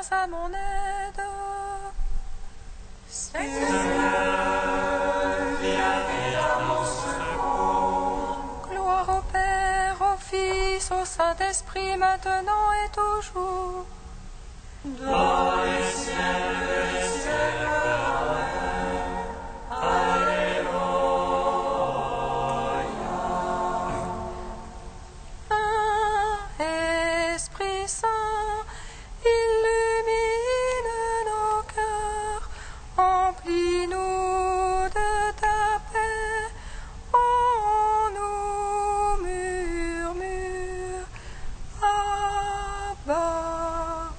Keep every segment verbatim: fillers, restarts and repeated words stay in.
avance à mon aide. Seigneur, viens vite à mon secours. Gloire au Père, au Fils, au Saint-Esprit, maintenant et toujours. Dans les ciels, les ciels, Amen. Alléluia. Saint Esprit Saint, illumine nos cœurs, emplis-nous de ta paix, en nous murmure, Abba.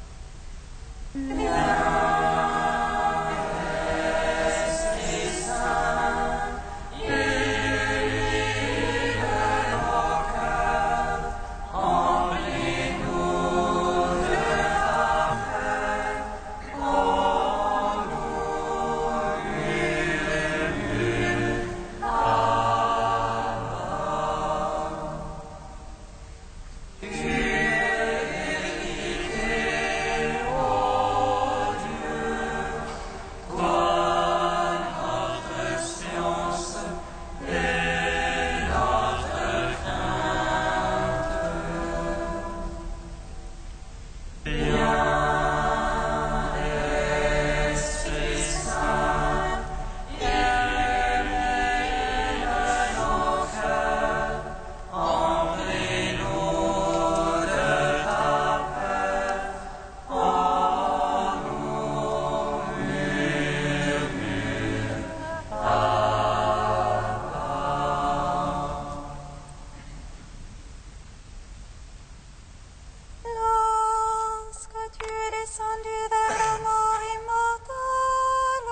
Lorsque tu es descendu vers la mort immortelle,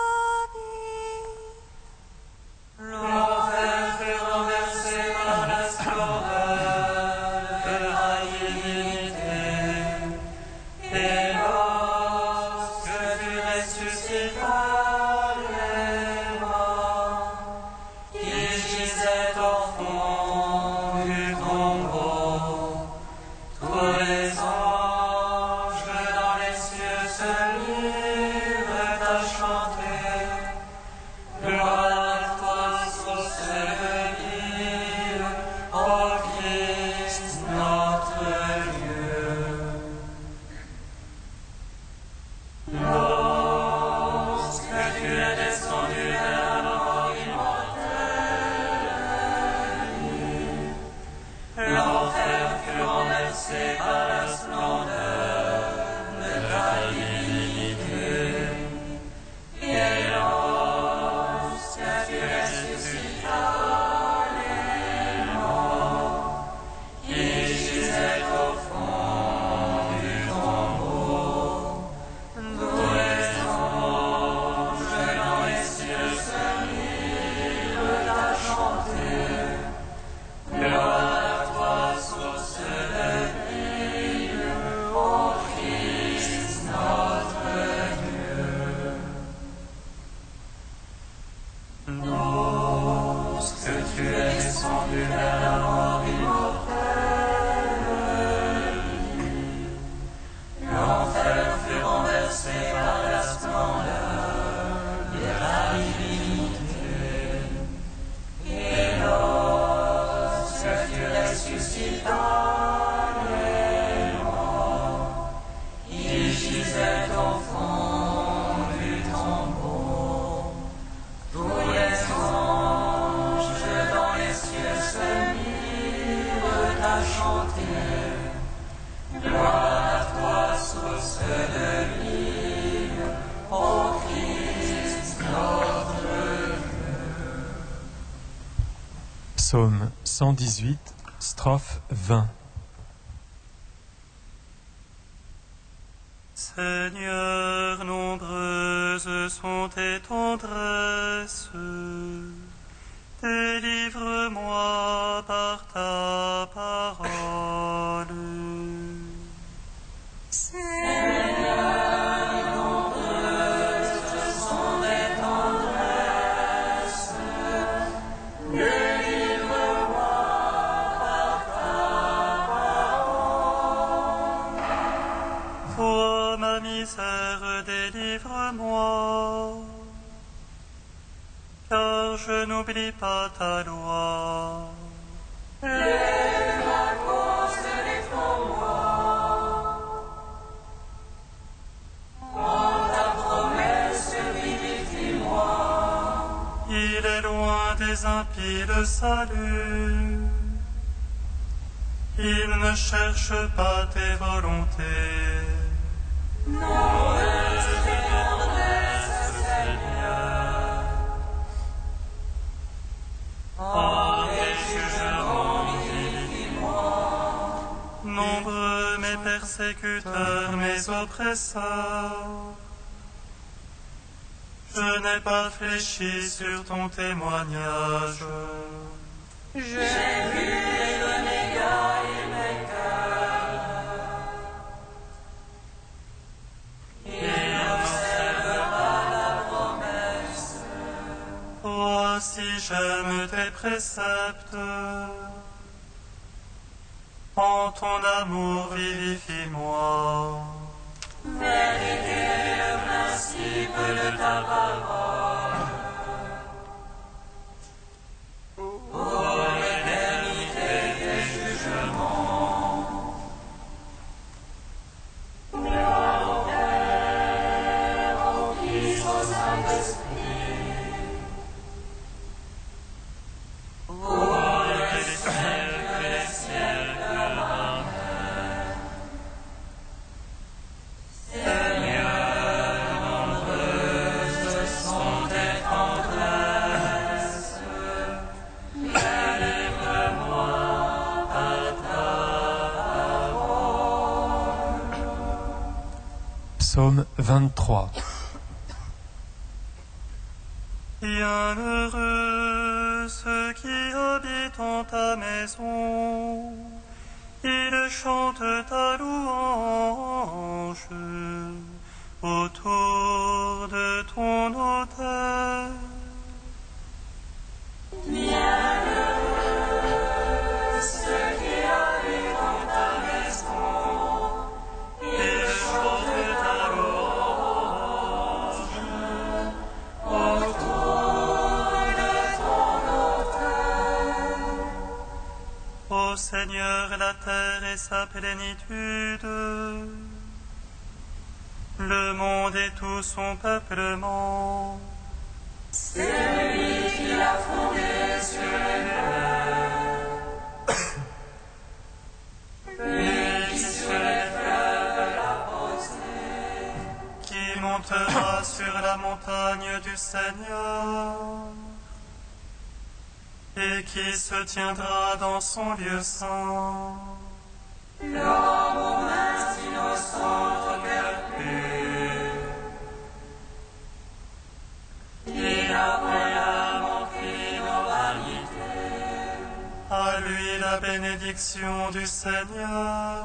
L'enfer fut renversé par la splendeur de la divinité. Et lorsque tu ressuscitas les morts, qui gisaient au fond du tombeau, tous les anges dans les cieux se mirent à chanter. Gloire à toi, source de vie, ô Christ, notre Dieu. Lorsque tu es descendu vers la mort immortelle, l'enfer fut renversé par la splendeur de la divinité. Et lorsque tu ressuscitas les morts, qui gisaient au fond du tombeau, tous les anges dans les cieux se mirent à chanter. Gloire à toi, source de vie, ô Christ, notre Dieu. Lorsque tu es descendu vers la mort immortelle, l'enfer fut renversé par la splendeur de la divinité. Et lorsque tu ressuscitas les morts, qui gisaient au fond du tombeau, tous les anges dans les cieux se mirent à chanter. Gloire à toi, source de vie, ô Christ, notre Dieu. Psaume cent dix-huit, strophe vingt. Seigneur, nombreuses sont tes tendresses. Délivre-moi par ta parole. Seigneur, nombreuses sont tes tendresses. Délivre-moi par ta parole. Toi je n'oublie pas ta loi. Ma cause défends-moi. En ta promesse, vivifie-moi. Il est loin des impies le salut. Il ne cherche pas tes volontés. Non, tes tendresses, Seigneur. En tes jugements, vivifie-moi. Nombreux mes persécuteurs, mes oppresseurs. Je n'ai pas fléchi sur ton témoignage. J'ai vu le négat et mes cœurs. Il n'observe pas la promesse. Voici, j'aime tes préceptes. En ton amour, vivifie-moi. Vérité est le principe de ta parole. Pour l'éternité tes jugements. Gloire au Père, au Fils, au Saint-Esprit. Pour les siècles des siècles. Amen. Psaume vingt-trois. Bienheureux ceux qui habitent en ta maison, ils chantent ta louange autour de ton autel. Bienheureux ceux qui habitent en ta maison, ils chantent ta louange autour de ton autel. Ô Seigneur, la terre et sa plénitude, le monde et tout son peuplement. C'est lui qui l'a fondé sur les mers, lui qui sur les fleuves l'a posé, Qui montera sur la montagne du Seigneur et qui se tiendra dans son lieu saint. l'homme aux mains innocentes, au cœur pur. Il a brillamment pris nos vanités. À lui la bénédiction du Seigneur,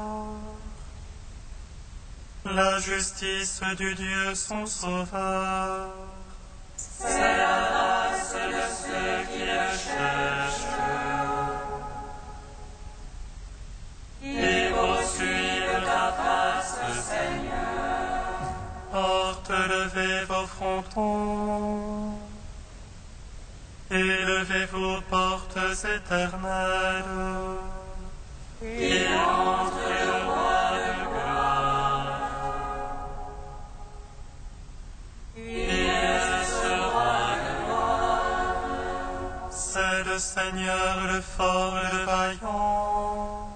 la justice du Dieu son Sauveur. C'est la race de ceux qui le cherchent. Ils poursuivent ta face, Seigneur. Porte, levez vos frontons, élevez vos portes éternelles. Il entre le roi de gloire. Il est ce roi de gloire. C'est le Seigneur, le fort et le vaillant,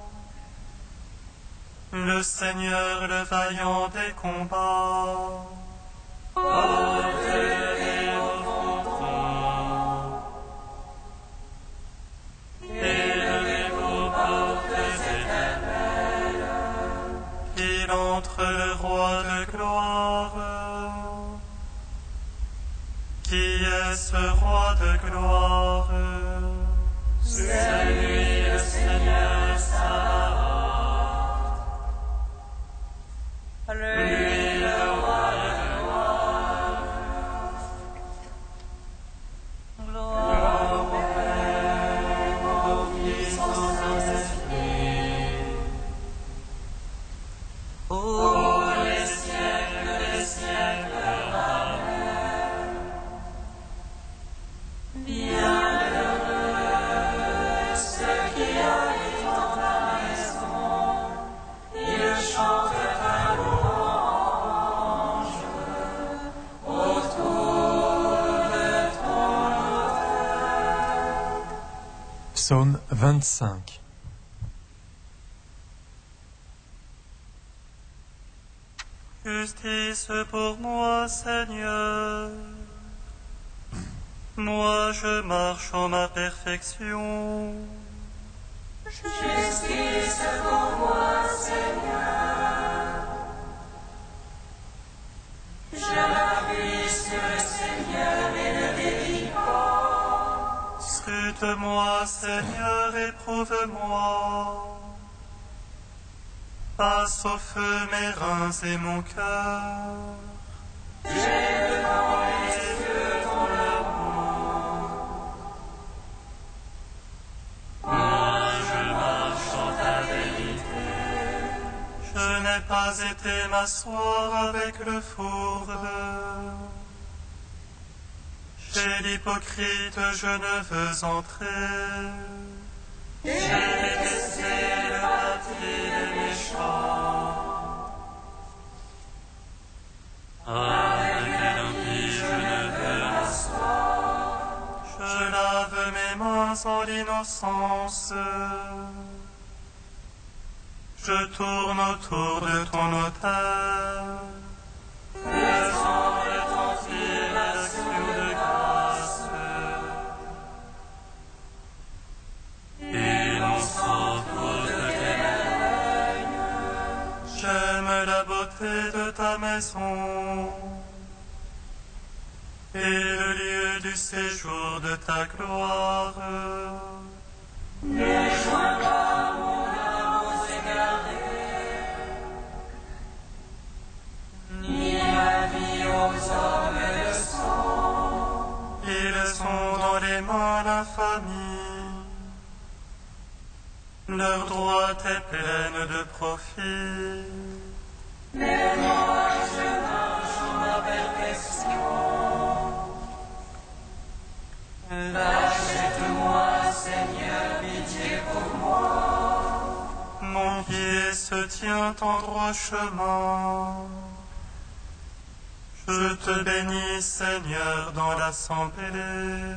le Seigneur, le vaillant des combats. Portez vos frontons. Élevez vos portes éternelles. Il entre le roi de gloire. Qui est ce roi de gloire? C'est lui le Seigneur Sabaoth. Lui le roi de gloire. Gloire au Père, au Fils, au Saint-Esprit. Pour les siècles des siècles. Amen. Bien vingt-cinq. Justice pour moi, Seigneur. Moi, je marche en ma perfection. Justice pour moi, Seigneur. Je m'appuie sur le Seigneur et ne dévie pas. Scrute-moi, Seigneur, éprouve-moi. Passe au feu mes reins et mon cœur. J'ai devant les yeux ton amour. Moi, je marche en ta vérité. Je n'ai pas été m'asseoir avec le fourbe. Chez l'hypocrite, je ne veux entrer. J'ai détesté le parti des méchants. Avec les impies, je ne veux m'asseoir. Je lave mes mains en l'innocence. Je tourne autour de ton autel. Le sang retentit l'action de grâce. Et l'on s'entoure de tes merveilles. J'aime la beauté de ta maison et le lieu du séjour de ta gloire. Ne joins pas mon âme aux égarés, ni ma vie aux hommes de sang. Ils sont dans les mains l'infamie. Leur droite est pleine de profit. Mais moi je marche en ma perfection. Rachète-moi, Seigneur, pitié pour moi. Mon pied se tient en droit chemin. Je te bénis, Seigneur, dans l'assemblée.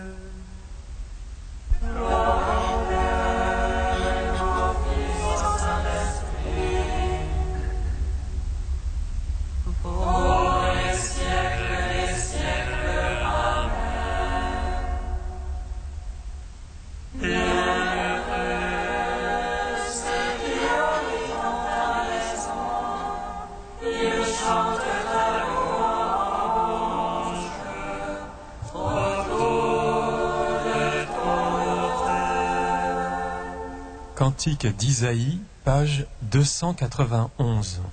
Pour les siècles des siècles, Amen. Bienheureux ceux qui habitent dans ta maison, ils chantent ta louange autour de ton autel. Cantique d'Isaïe, page deux cent quatre-vingt-onze.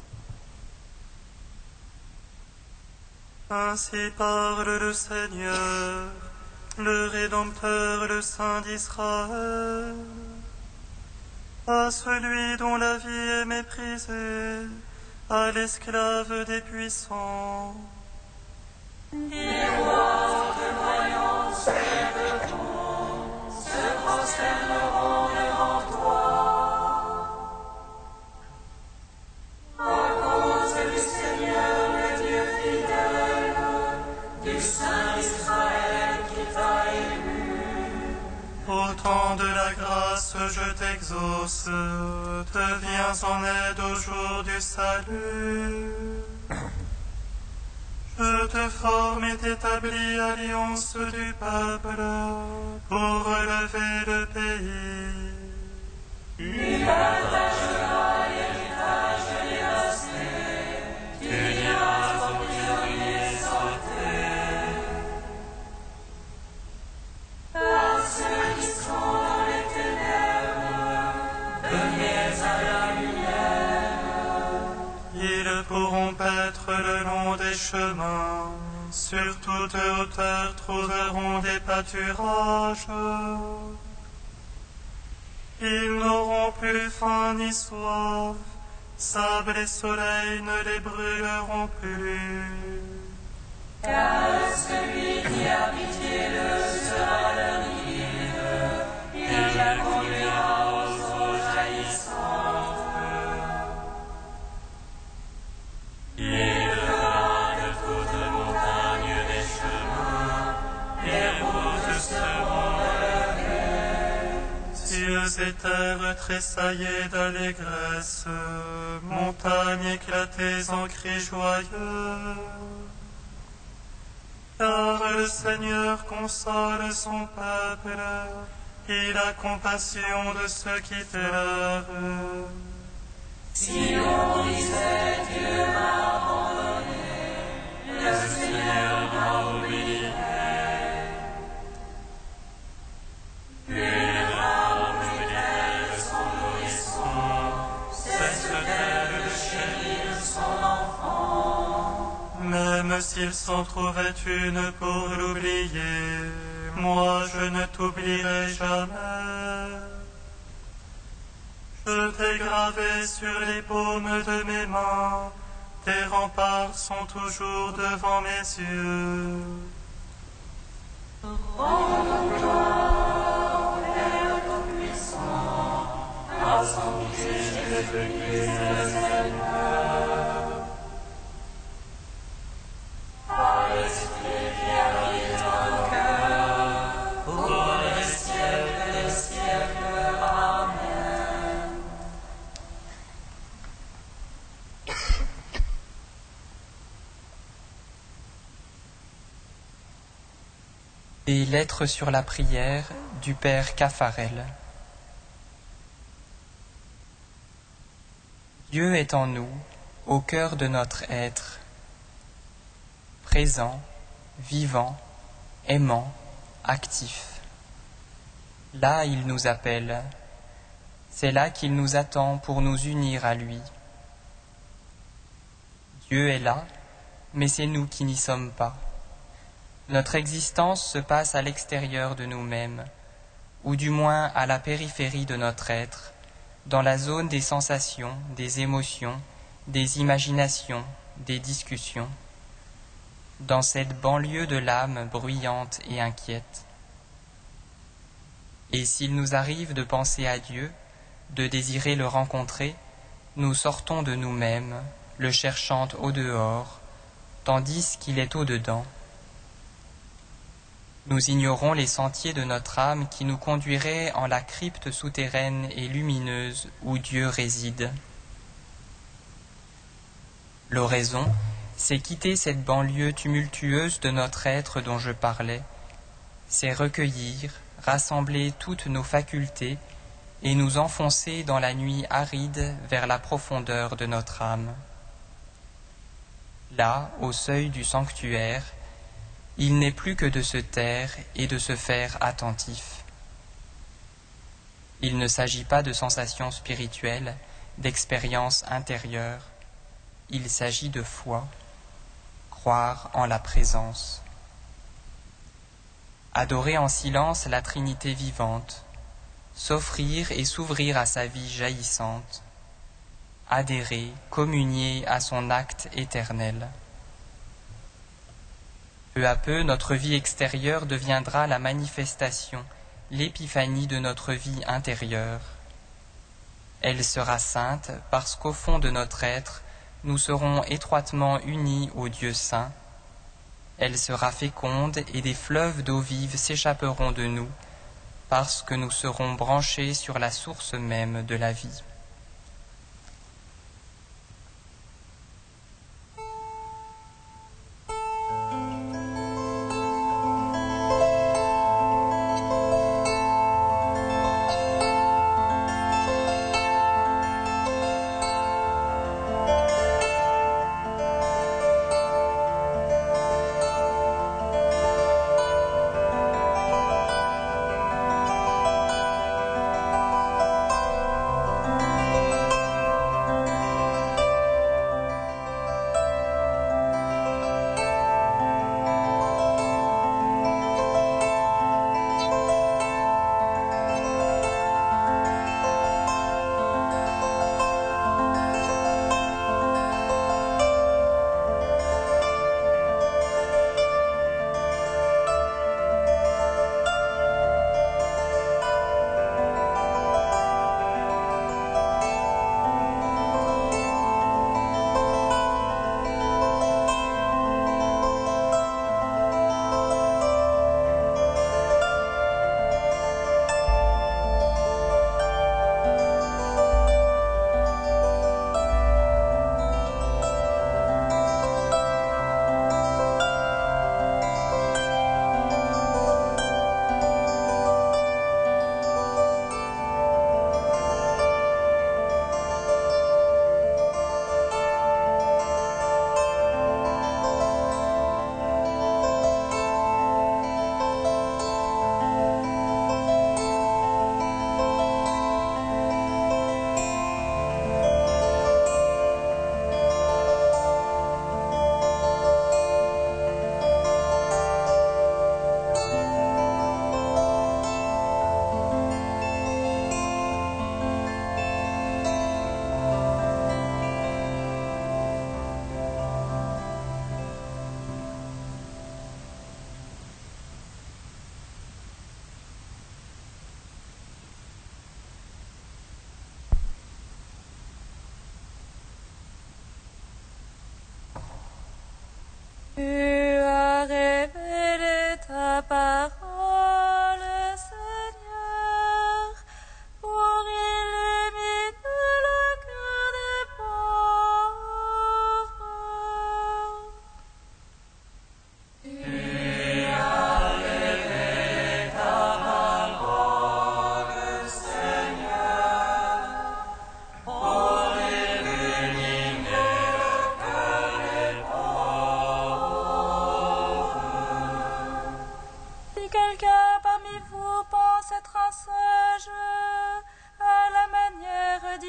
Ainsi parle le Seigneur, le Rédempteur, le Saint d'Israël. À celui dont la vie est méprisée, à l'esclave des puissants. Les rois de voyants se lèveront, se prosterneront devant toi. À cause du Seigneur, le Dieu fidèle, du Saint d'Israël qui t'a élu. Au temps de la grâce, je t'exauce, te viens en aide au jour du salut. Je te forme et t'établis alliance du peuple pour relever le pays. Tu partageras l'héritage dévasté, tu diras aux prisonniers sautés. À ceux qui sont dans les ténèbres, venez à la lumière. Ils pourront paître le long des chemins, sur toute hauteur trouveront des pâturages. Ils n'auront plus faim ni soif, sable et soleil ne les brûleront plus. Car celui qui a pitié d'eux sera leur guide, il la conduira aux eaux jaillissantes. Il fera de toutes montagnes des chemins, les routes seront relevées. Cieux tressaillez d'allégresse, montagnes éclatez en cris joyeux. Car le Seigneur console son peuple, il a compassion de ceux qui pleurent. Si on disait Dieu m'a abandonné, le Seigneur m'a oublié. Une larme peut-être son nourrisson, cesse-t-elle de chérir son enfant. Même s'il s'en trouvait une pour l'oublier, moi je ne t'oublierai jamais. Je t'ai gravé sur les paumes de mes mains, tes remparts sont toujours devant mes yeux. Rendons gloire au Père Tout-Puissant, à son Fils Jésus-Christ le Seigneur. Par l'Esprit qui habite dans nos cœurs, pour les siècles des siècles. Amen. Et lettre sur la prière du Père Caffarel. Dieu est en nous, au cœur de notre être, présent, vivant, aimant, actif. Là, il nous appelle. C'est là qu'il nous attend pour nous unir à lui. Dieu est là, mais c'est nous qui n'y sommes pas. Notre existence se passe à l'extérieur de nous-mêmes, ou du moins à la périphérie de notre être, dans la zone des sensations, des émotions, des imaginations, des discussions, dans cette banlieue de l'âme bruyante et inquiète. Et s'il nous arrive de penser à Dieu, de désirer le rencontrer, nous sortons de nous-mêmes, le cherchant au dehors, tandis qu'il est au dedans. Nous ignorons les sentiers de notre âme qui nous conduiraient en la crypte souterraine et lumineuse où Dieu réside. L'oraison, c'est quitter cette banlieue tumultueuse de notre être dont je parlais, c'est recueillir, rassembler toutes nos facultés et nous enfoncer dans la nuit aride vers la profondeur de notre âme. Là, au seuil du sanctuaire, il n'est plus que de se taire et de se faire attentif. Il ne s'agit pas de sensations spirituelles, d'expériences intérieures. Il s'agit de foi, croire en la présence. Adorer en silence la Trinité vivante, s'offrir et s'ouvrir à sa vie jaillissante, adhérer, communier à son acte éternel. Peu à peu, notre vie extérieure deviendra la manifestation, l'épiphanie de notre vie intérieure. Elle sera sainte parce qu'au fond de notre être, nous serons étroitement unis au Dieu saint. Elle sera féconde et des fleuves d'eau vive s'échapperont de nous, parce que nous serons branchés sur la source même de la vie. Amen.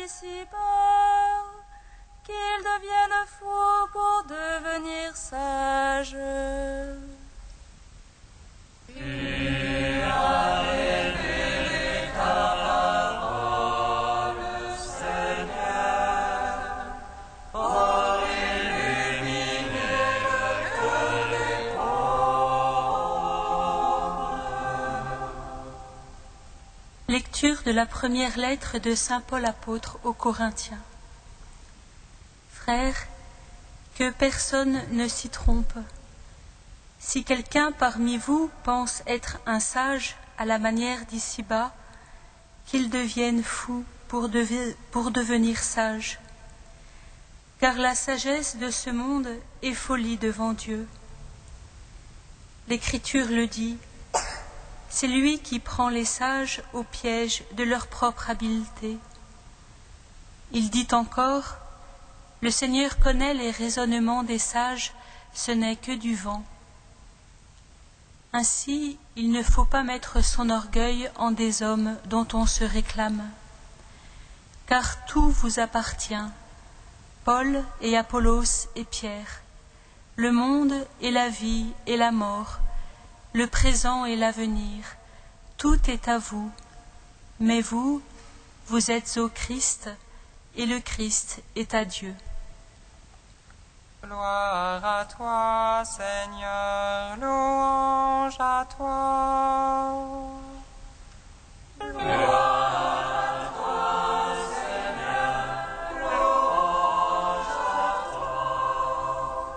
ici-bas, qu'ils deviennent fous pour devenir sages. Tu as révélé ta parole, Seigneur, pour illuminer le cœur des pauvres. Lecture de la première lettre de saint Paul apôtre aux Corinthiens. Frères, que personne ne s'y trompe. Si quelqu'un parmi vous pense être un sage à la manière d'ici-bas, qu'il devienne fou pour, deve- pour devenir sage. Car la sagesse de ce monde est folie devant Dieu. L'Écriture le dit, c'est lui qui prend les sages au piège de leur propre habileté. Il dit encore, le Seigneur connaît les raisonnements des sages, ce n'est que du vent. Ainsi, il ne faut pas mettre son orgueil en des hommes dont on se réclame. Car tout vous appartient, Paul et Apollos et Pierre, le monde et la vie et la mort, le présent et l'avenir, tout est à vous. Mais vous, vous êtes au Christ, et le Christ est à Dieu. Gloire à toi, Seigneur, louange à toi. Gloire à toi, Seigneur, louange à toi.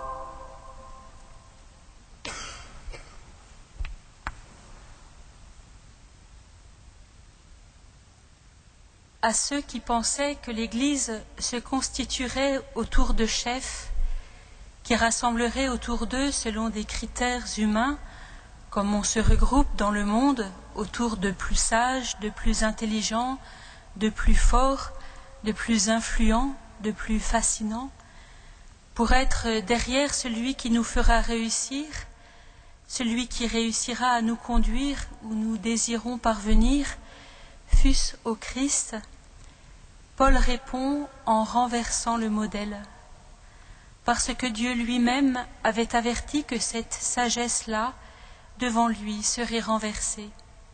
À ceux qui pensaient que l'Église se constituerait autour de chefs, qui rassembleraient autour d'eux selon des critères humains, comme on se regroupe dans le monde autour de plus sages, de plus intelligents, de plus forts, de plus influents, de plus fascinants, pour être derrière celui qui nous fera réussir, celui qui réussira à nous conduire où nous désirons parvenir, fût-ce au Christ. Paul répond en renversant le modèle. Parce que Dieu lui-même avait averti que cette sagesse-là, devant lui, serait renversée.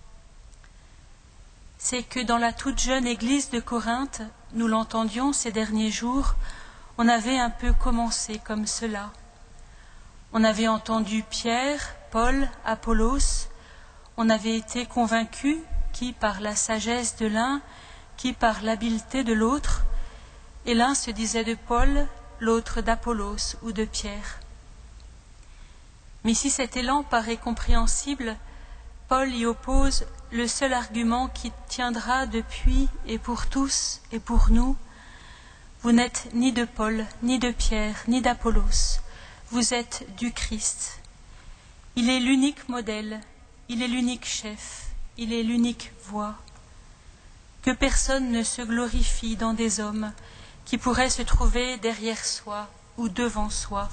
C'est que dans la toute jeune église de Corinthe, nous l'entendions ces derniers jours, on avait un peu commencé comme cela. On avait entendu Pierre, Paul, Apollos, on avait été convaincus, qui par la sagesse de l'un, qui par l'habileté de l'autre, et l'un se disait de Paul, l'autre d'Apollos ou de Pierre. Mais si cet élan paraît compréhensible, Paul y oppose le seul argument qui tiendra depuis et pour tous et pour nous. Vous n'êtes ni de Paul, ni de Pierre, ni d'Apollos, vous êtes du Christ. Il est l'unique modèle, il est l'unique chef, il est l'unique voie. Que personne ne se glorifie dans des hommes qui pourraient se trouver derrière soi ou devant soi.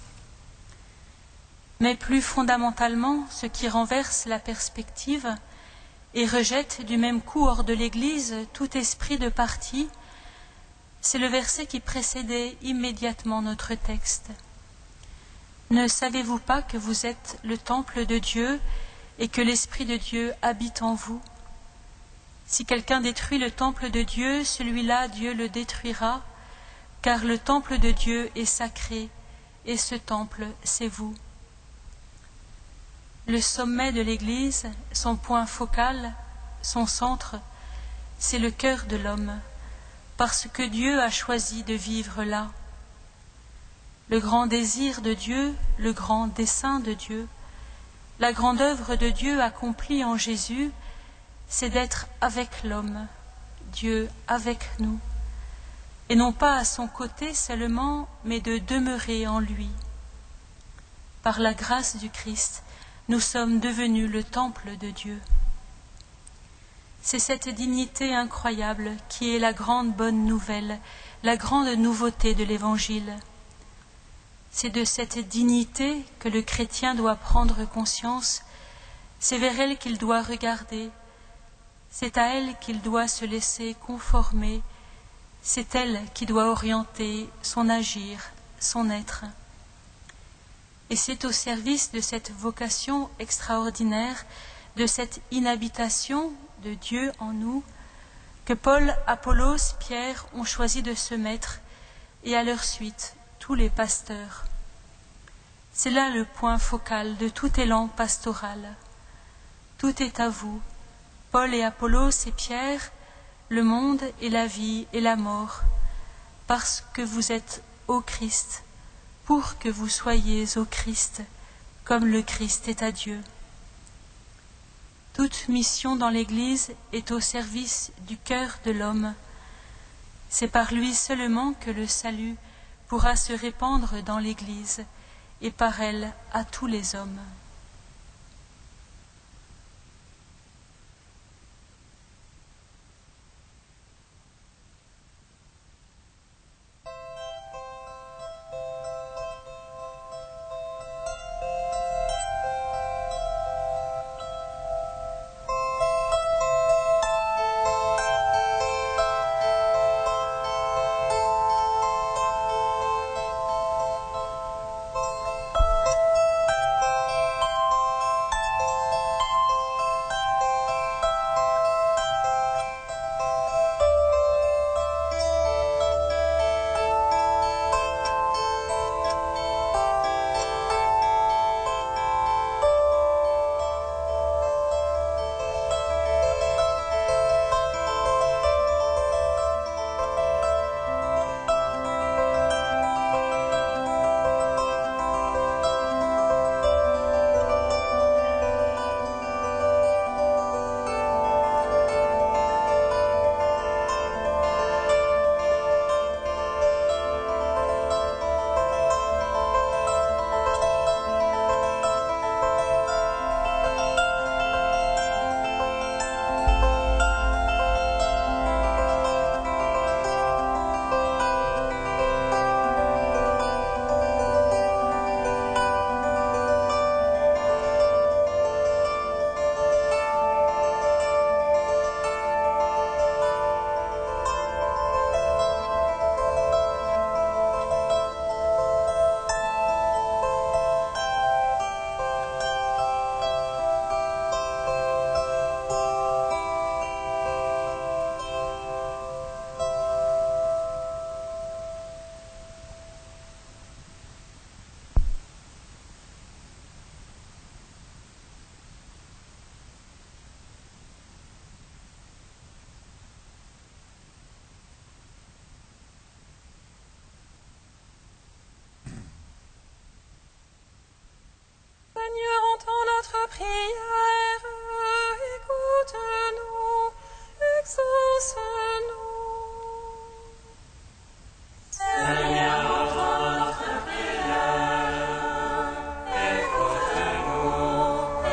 Mais plus fondamentalement, ce qui renverse la perspective et rejette du même coup hors de l'Église tout esprit de parti, c'est le verset qui précédait immédiatement notre texte. Ne savez-vous pas que vous êtes le temple de Dieu et que l'Esprit de Dieu habite en vous? Si quelqu'un détruit le temple de Dieu, celui-là Dieu le détruira, car le temple de Dieu est sacré, et ce temple, c'est vous. Le sommet de l'Église, son point focal, son centre, c'est le cœur de l'homme, parce que Dieu a choisi de vivre là. Le grand désir de Dieu, le grand dessein de Dieu, la grande œuvre de Dieu accomplie en Jésus, c'est d'être avec l'homme, Dieu avec nous, et non pas à son côté seulement, mais de demeurer en lui. Par la grâce du Christ, nous sommes devenus le temple de Dieu. C'est cette dignité incroyable qui est la grande bonne nouvelle, la grande nouveauté de l'Évangile. C'est de cette dignité que le chrétien doit prendre conscience, c'est vers elle qu'il doit regarder, c'est à elle qu'il doit se laisser conformer, C'est elle qui doit orienter son agir, son être. Et c'est au service de cette vocation extraordinaire, de cette inhabitation de Dieu en nous, que Paul, Apollos, Pierre ont choisi de se mettre, et à leur suite tous les pasteurs. C'est là le point focal de tout élan pastoral. Tout est à vous, Paul et Apollos et Pierre, le monde et la vie et la mort, parce que vous êtes au Christ, pour que vous soyez au Christ, comme le Christ est à Dieu. Toute mission dans l'Église est au service du cœur de l'homme. C'est par lui seulement que le salut pourra se répandre dans l'Église et par elle à tous les hommes. Seigneur, entends notre prière, écoute-nous, exauce-nous. Seigneur, entends notre prière, écoute-nous,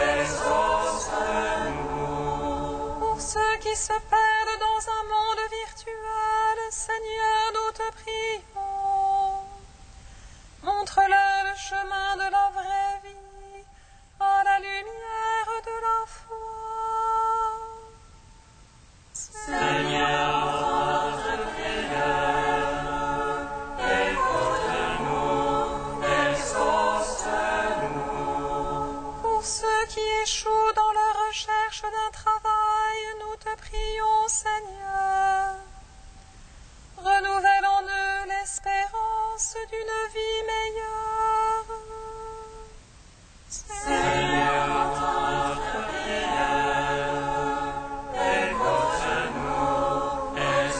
exauce-nous. Pour ceux qui se perdent dans un monde virtuel, Seigneur, nous te prions. Montre-leur le chemin de la vraie vie, à la lumière de la foi. Seigneur, entends notre prière, écoute-nous, exauce-nous. Pour ceux qui échouent dans leur recherche d'un travail, nous te prions, Seigneur. Renouvelle en eux l'espérance d'une vie meilleure. Seigneur, entends notre prière, écoute-nous,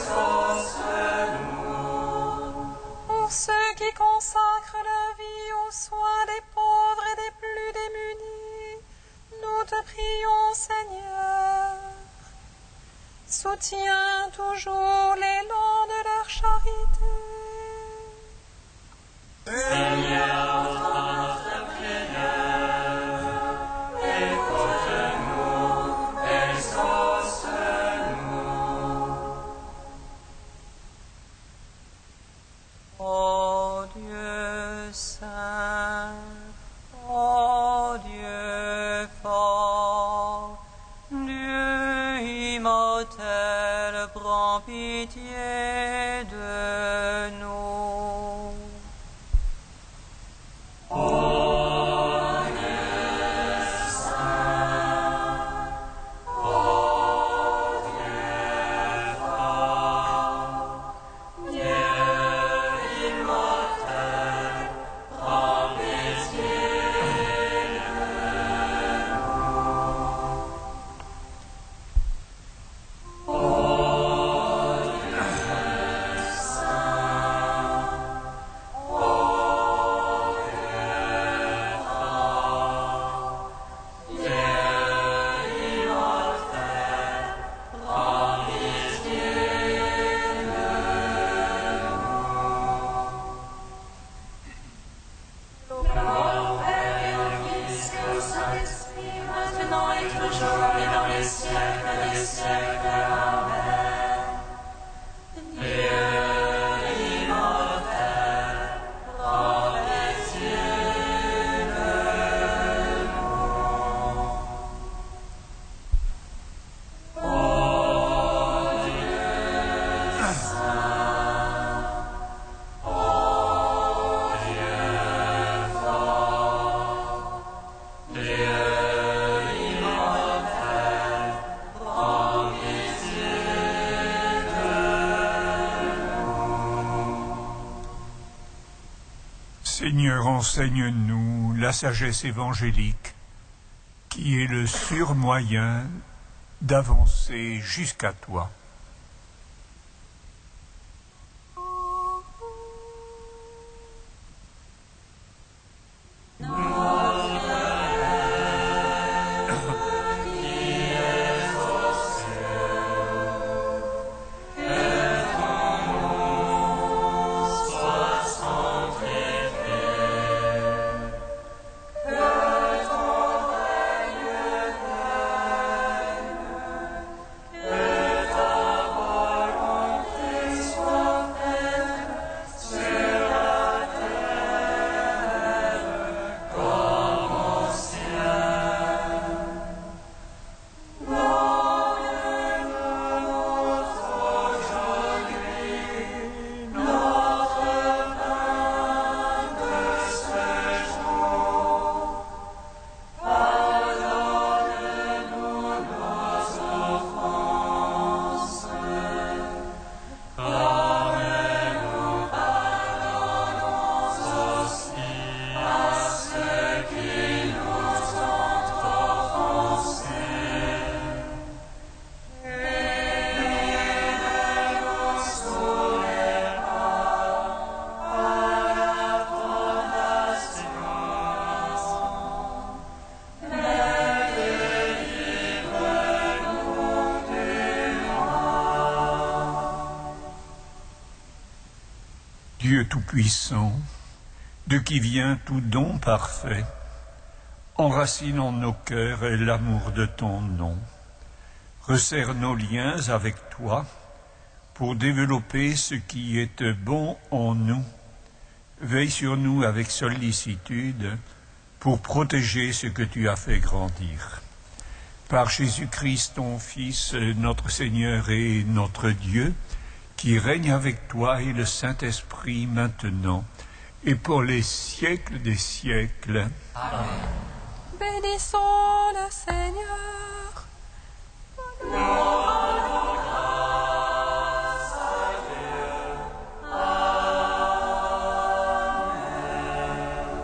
exauce-nous. Pour ceux qui consacrent leur vie aux soins des pauvres et des plus démunis, nous te prions, Seigneur. Soutiens toujours l'élan de leur charité. Seigneur, entends notre prière, écoute-nous, exauce-nous. Ô Dieu saint, ô Dieu fort, Dieu immortel, prends pitié Seigneur, enseigne-nous la sagesse évangélique, qui est le sûr moyen d'avancer jusqu'à toi. Dieu Tout-Puissant, de qui vient tout don parfait, enracine en nos cœurs l'amour de ton nom. Resserre nos liens avec toi pour développer ce qui est bon en nous. Veille sur nous avec sollicitude pour protéger ce que tu as fait grandir. Par Jésus-Christ, ton Fils, notre Seigneur et notre Dieu, qui règne avec toi et le Saint-Esprit maintenant et pour les siècles des siècles. Amen. Bénissons le Seigneur. Rendons grâce à Dieu. Amen.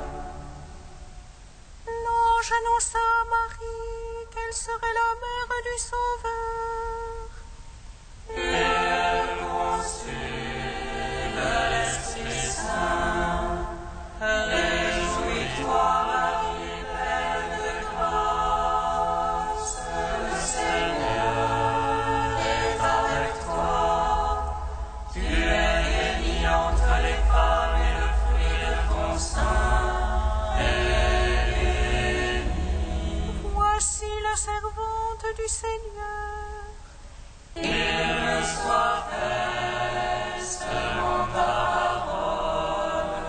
L'ange annonça à Marie qu'elle serait la mère du Sauveur. Et elle conçut de l'Esprit Saint. Réjouis-toi, Marie, pleine de grâce. Le Seigneur est avec toi. Tu es bénie entre les femmes et le fruit de ton sein est béni. Voici la servante du Seigneur. Il me soit fait selon ta parole.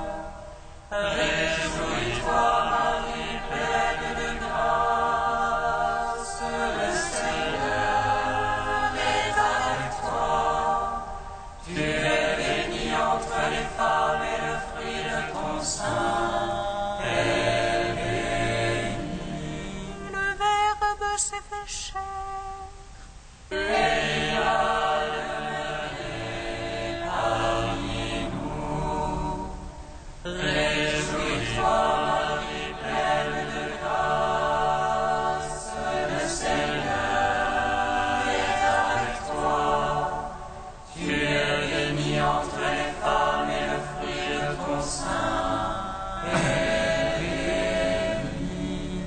Réjouis-toi, Marie, pleine de grâce. Le Seigneur est avec toi. Tu es bénie entre les femmes et le fruit de ton sein est béni. Le Verbe s'est fait chair. Et il a demeuré parmi nous. Réjouis-toi, Marie, pleine de grâce. Le Seigneur est avec toi. Tu es bénie entre les femmes et le fruit de ton sein est béni.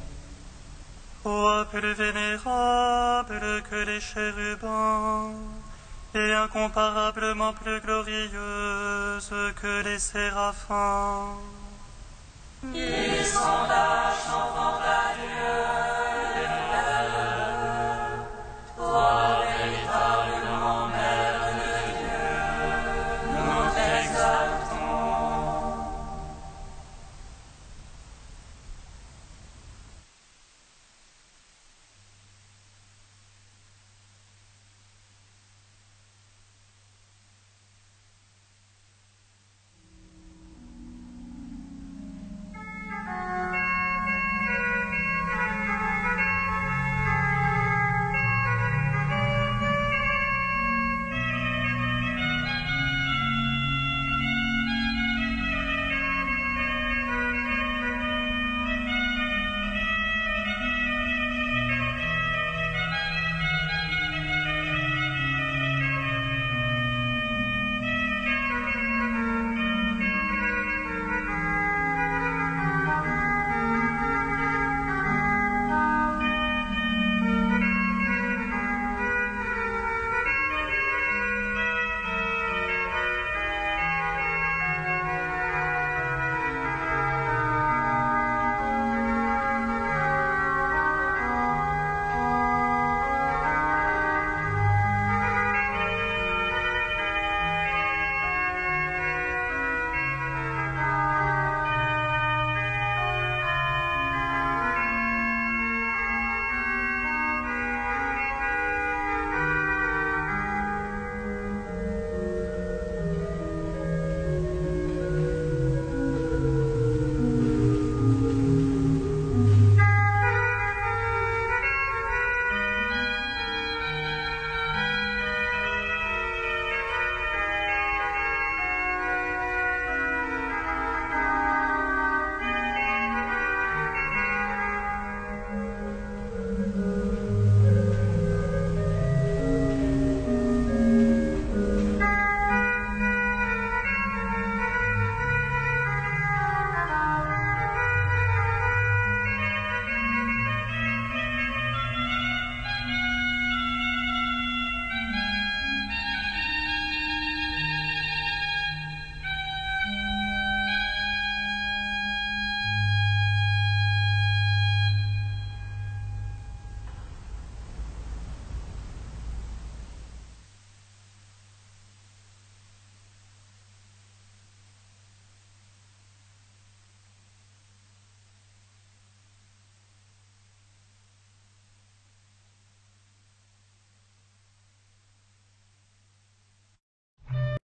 Ô plus vénérable que les chérubins, et incomparablement plus glorieuse que les séraphins. Ils sont là, chantant à Dieu